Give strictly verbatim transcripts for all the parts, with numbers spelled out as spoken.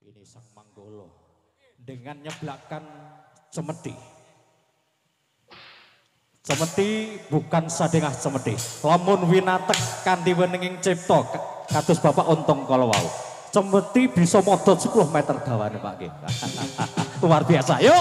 Ini Sang Manggolo dengan nyeblakkan cemeti. Cemeti bukan sadengah cemeti. Lamun winatek kanthi weninging cipta kados Bapak Untung kala wau. Cemeti bisa modot sepuluh meter dawane Pak nggih. Luar biasa. Yuk.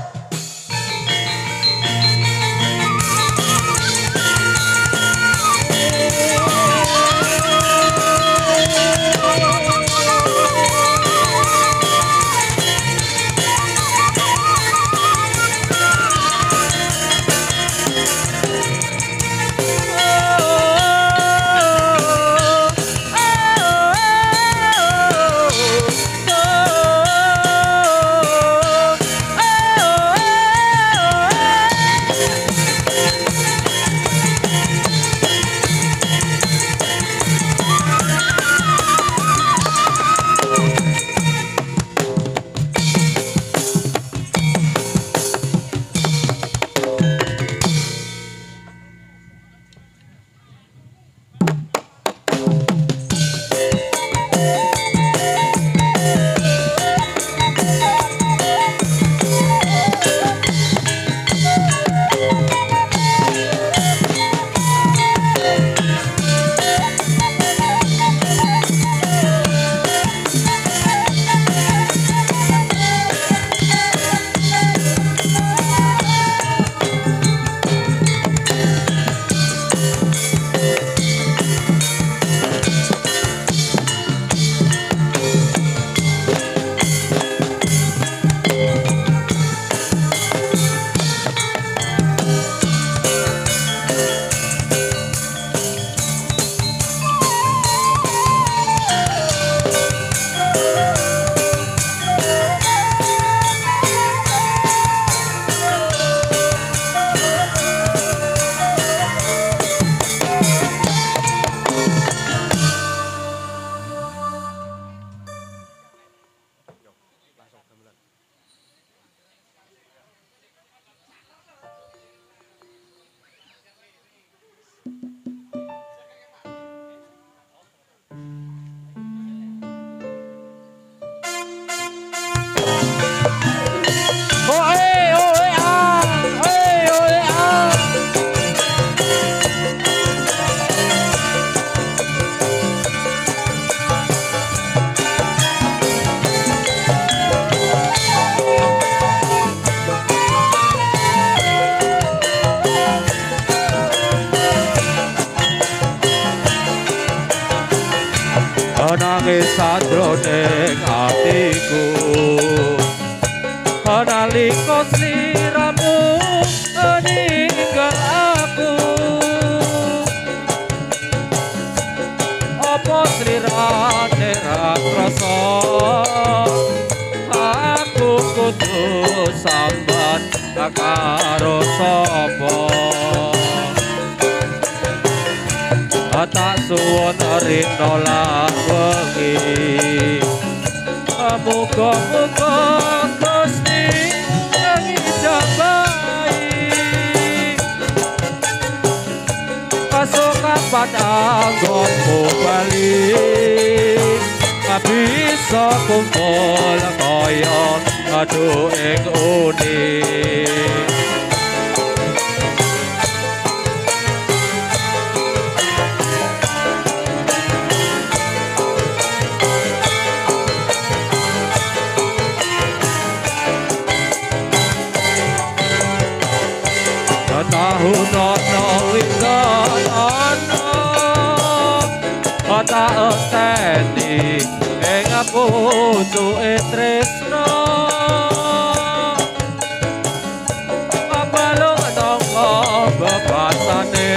Nangis sadroning atiku nalika sliramu ninggal aku apa slirane ra krasa aku kudu sambat karo sapa tak suwun rina lan wengi muga-muga Gusti ngijabahi kasukapan anggonmu bali bisa kumpul kaya adu ing uni tahun ana wingana ata enteni ing putuke tresna abalung nangka bebasane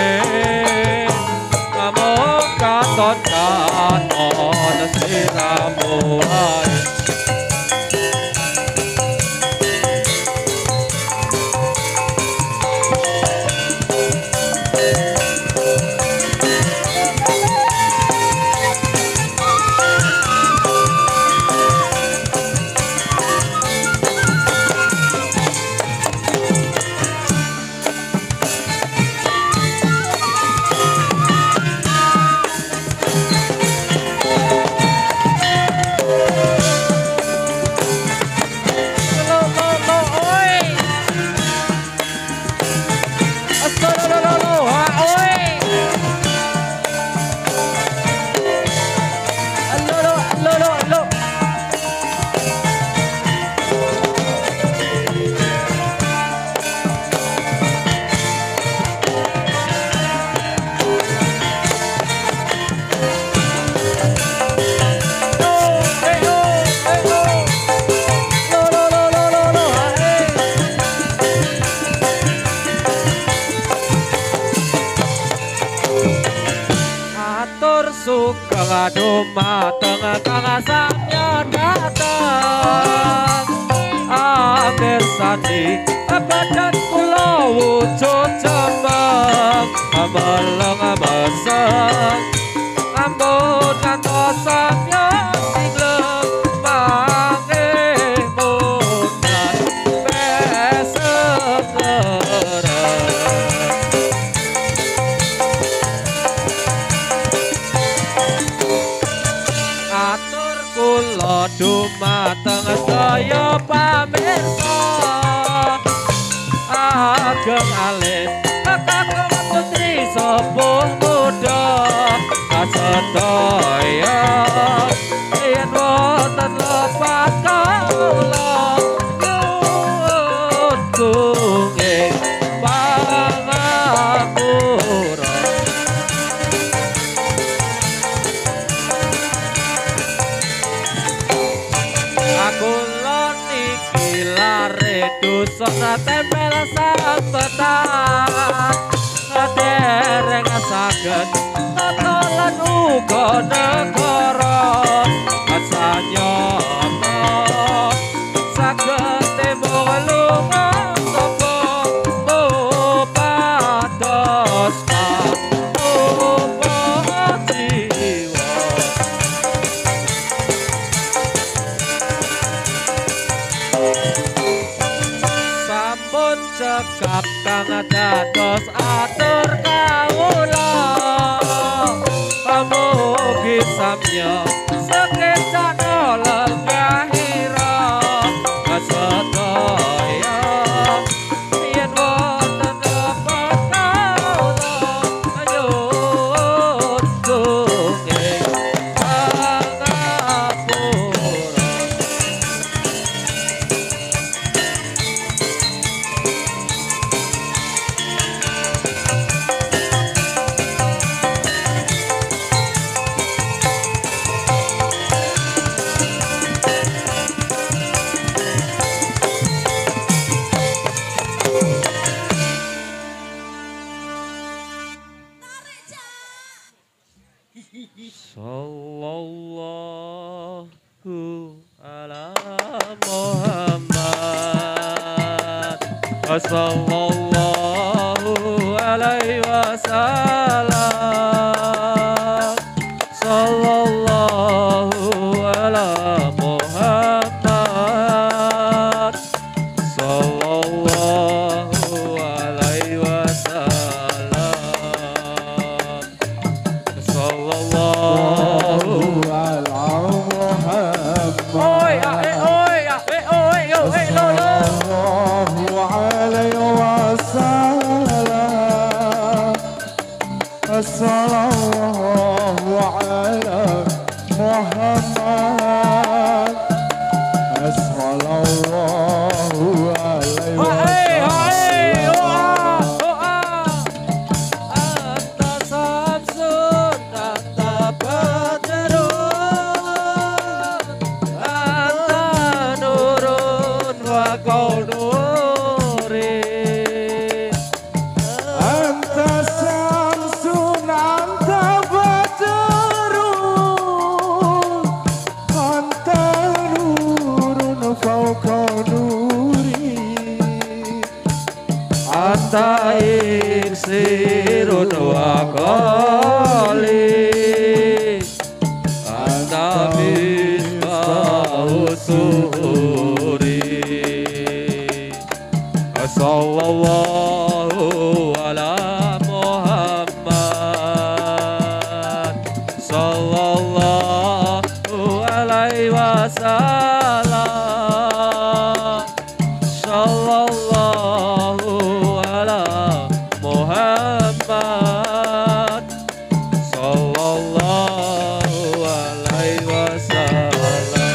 among katon katon siramu ae dumateng kang samya dateng akhir sani badan kula wujud jembang amaleng meseng ampun kantos samya singlem mangemunan besegeren atur kula dumateng sedaya pamirsa ageng alit kakang putri sepuh muda kasedaya yen wonten lepat kula nyuwun kenging pangapura aku niki lare dusun tempel sambetan dereng saged totolan uga negara sanyata saged tembung lunga sapa pados upa jiwa sampun cekap kang dados atur kawula pamugi samya sekecana lenggahira kasedaya yen wonten lepat kawula nyuwun kenging pangapura Sallallahu ala Muhammad Sallallahu alaihi wasallam Sallallahu ala Muhammad Sallallahu alaihi wasallam Sallallahu oi oi oi oi oi lo lo Sallallahu ala Muhammad Sallallahu alaihi wasallam anta samsun anta badrun anta nurun wa qaunurin Anta samsun anta badrun Anta nurun fauqa nuri anta irsirun wa qali anta misbahu suri sallallahu ala Muhammad sallallahu alaihi wasallam sallallahu ala Muhammad sallallahu alaihi wasallam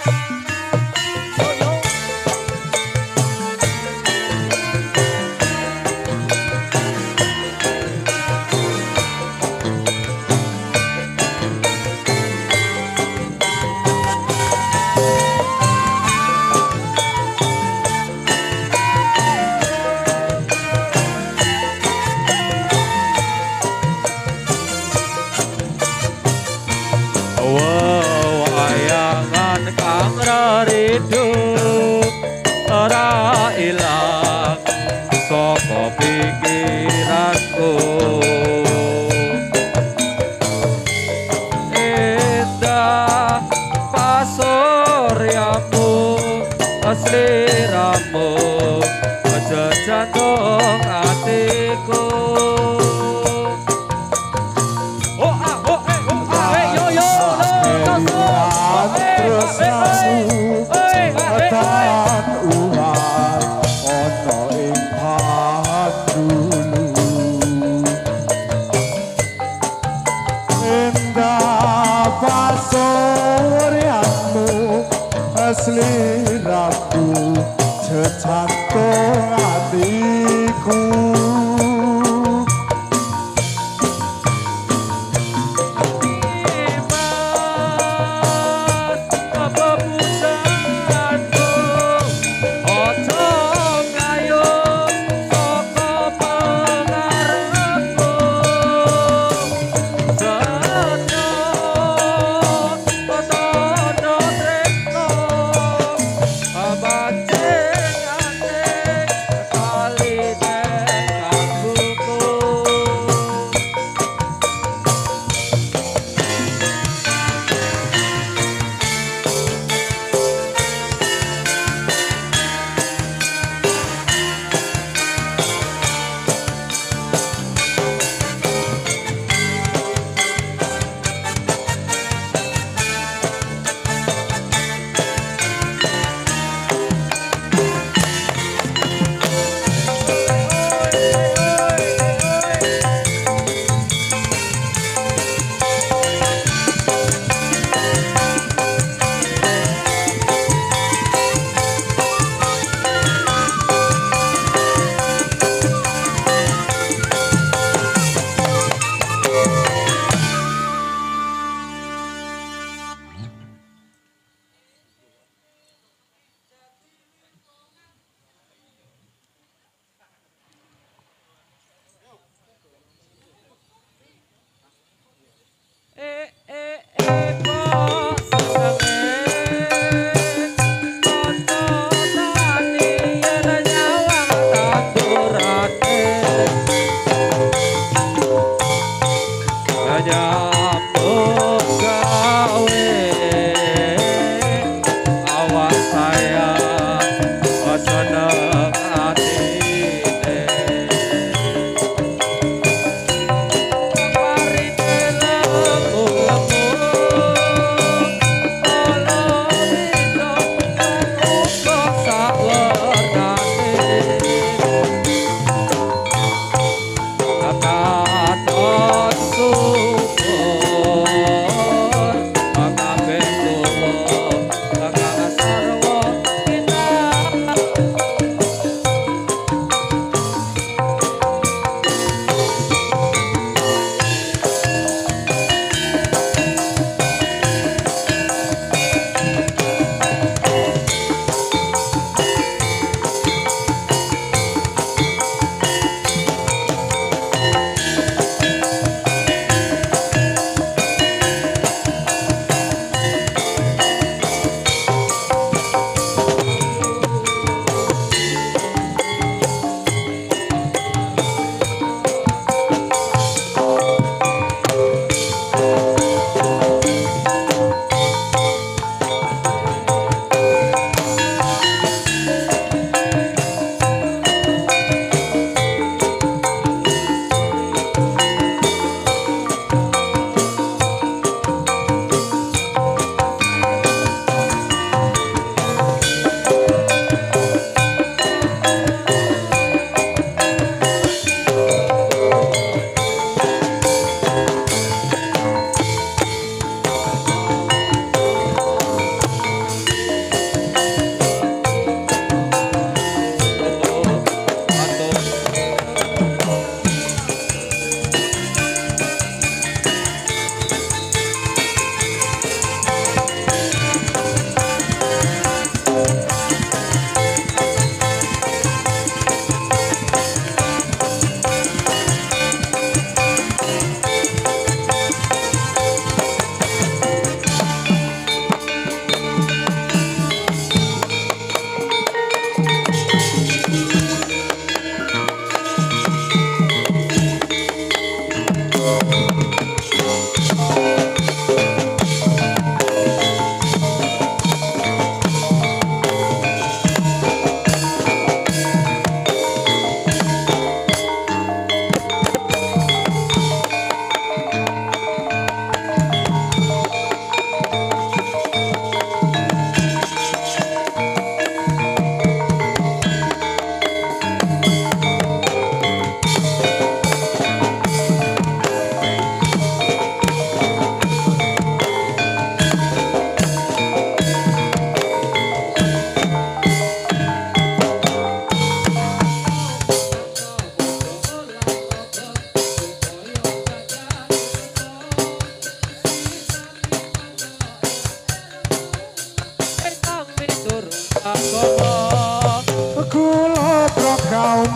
wayangan kang rindu ora ilang saka pikiranku indah pasuryamu sliramu jantung hatiku. Oh ah oh eh oh ah eh yo yo tresnamu tetan uwan ana ing pandulu indah pasuryanmu sliramu jantung hatiku. Kali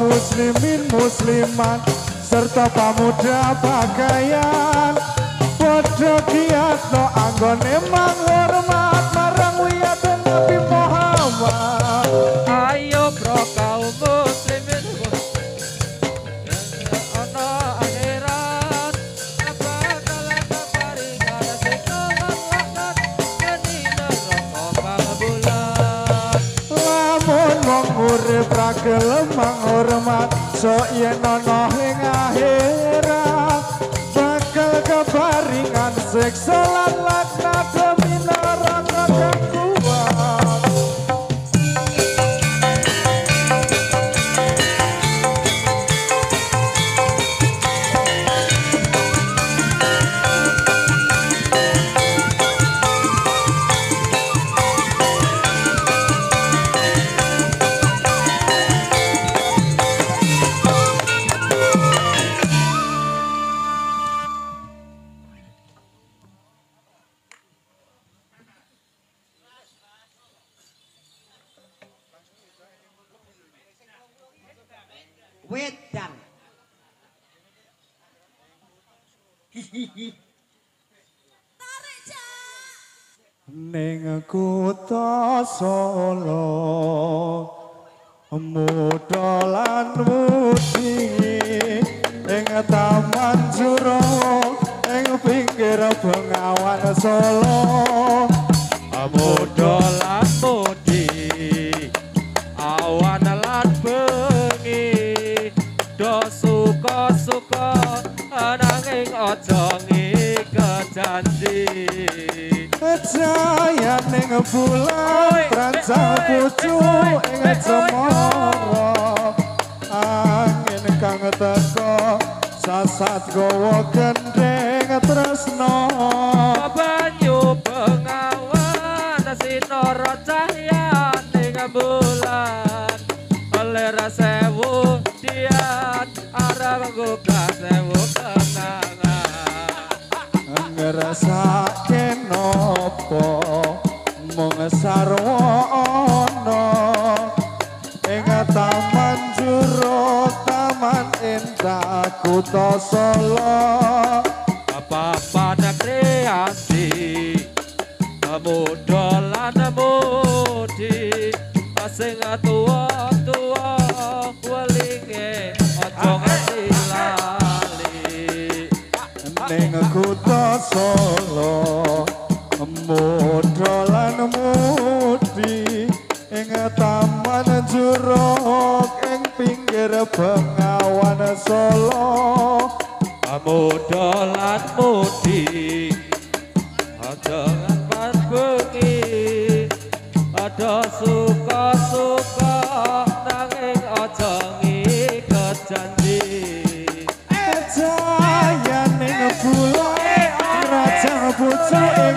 muslimin muslimat serta pemuda pakaian padha kiyatno anggone manghormat marang wiyatan Nabi Muhammad. Ayo bro kaum muslimin ana akhirat apa kala keparingan setolan laknat geni neraka pangbulan. Lamun wong urip ra gelem manghormat sok yen ana ing akhirat bakal keparingan siksa lan laknat demi neraka kang kuat. Wedang. Ning kutha Solo muda lan mudi ing taman juro ing pinggir Bengawan Solo Muda lan mudi awan lan bengi do suka-suka nanging aja ngiket janji. Jaya ning bulan rancang pucu ing cemara angin kang teka sasat gawa gendeng tresno Banyu Bengawan sinara cahya ning bulan ler sewu dian arep gugah sewu kenangan ngrasake nopo mung sarwana ing taman juro taman indah kutha Solo apa-apa kreasi muda lan mudi sing tuwa-tuwa welinge aja nganti lali ning kutha Solo muda lan mudi ing taman juruk ing pinggir Bengawan Solo muda lan mudi aja ngan bengi ada suka-suka nanging aja ngiket janji. Jaya ning bulan raja pucu ing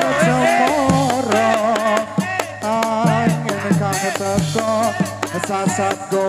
cemara angin kang teka sasat go